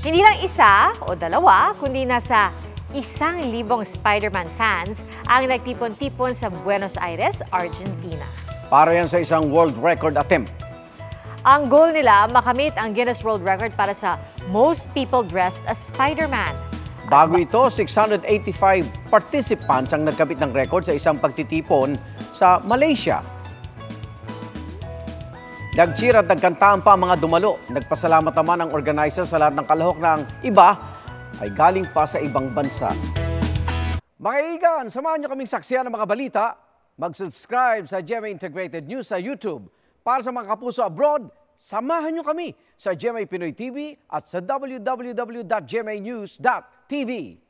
Hindi lang isa o dalawa, kundi nasa 1,000,000 Spider-Man fans ang nagtipon-tipon sa Buenos Aires, Argentina. Para yan sa isang world record attempt. Ang goal nila, makamit ang Guinness World Record para sa most people dressed as Spider-Man. Bago ito, 685 participants ang nagkabit ng record sa isang pagtitipon sa Malaysia. Nag-cheer at nagkantaan pa ang mga dumalo. Nagpasalamat naman ang organizer sa lahat ng kalahok na ang iba ay galing pa sa ibang bansa. Mga igan, samahan niyo kaming saksiyan ng mga balita. Mag-subscribe sa GMA Integrated News sa YouTube. Para sa mga kapuso abroad, samahan niyo kami sa GMA Pinoy TV at sa www.gmanews.tv.